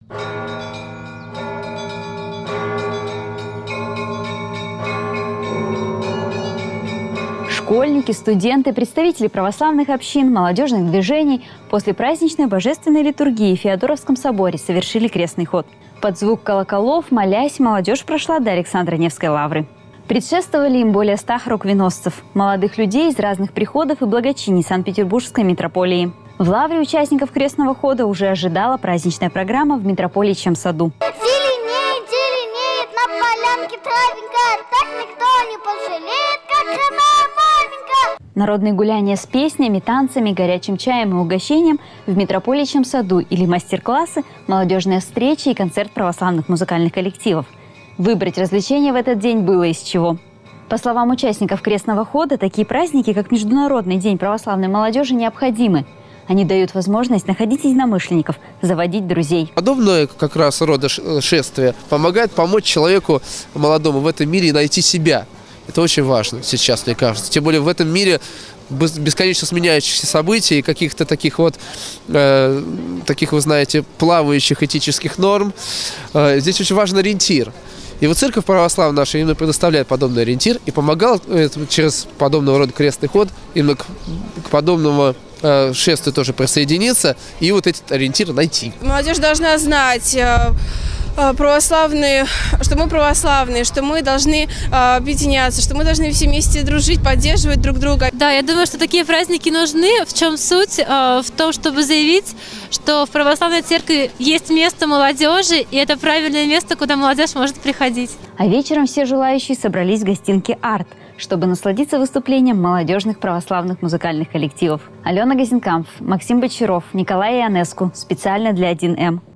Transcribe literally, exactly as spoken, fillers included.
Школьники, студенты, представители православных общин, молодежных движений после праздничной божественной литургии в Феодоровском соборе совершили крестный ход. Под звук колоколов, молясь, молодежь прошла до Александро-Невской лавры. Предшествовали им более ста хоругвеносцев, молодых людей из разных приходов и благочиний Санкт-Петербургской митрополии. В лавре участников крестного хода уже ожидала праздничная программа в митрополичьем саду. Зеленеет, зеленеет на полянке травенька, так никто не пожалеет, как родная маменька. Народные гуляния с песнями, танцами, горячим чаем и угощением в митрополичьем саду или мастер-классы, молодежные встречи и концерт православных музыкальных коллективов. Выбрать развлечения в этот день было из чего. По словам участников крестного хода, такие праздники, как Международный день православной молодежи, необходимы. Они дают возможность находить единомышленников, заводить друзей. Подобное как раз рода шествие помогает помочь человеку молодому в этом мире найти себя. Это очень важно сейчас, мне кажется. Тем более в этом мире бесконечно сменяющихся событий и каких-то таких вот, э, таких, вы знаете, плавающих этических норм. Э, здесь очень важен ориентир. И вот церковь православная наша именно предоставляет подобный ориентир и помогала э, через подобного рода крестный ход именно к, к подобному э, шествию тоже присоединиться и вот этот ориентир найти. Молодежь должна знать э, православные, что мы православные, что мы должны э, объединяться, что мы должны все вместе дружить, поддерживать друг друга. Да, я думаю, что такие праздники нужны. В чем суть? Э, в том, чтобы заявить, что в православной церкви есть место молодежи, и это правильное место, куда молодежь может приходить. А вечером все желающие собрались в гостинке «Арт», чтобы насладиться выступлением молодежных православных музыкальных коллективов. Алена Газенкамп, Максим Бочаров, Николай Ионеску. Специально для один эм.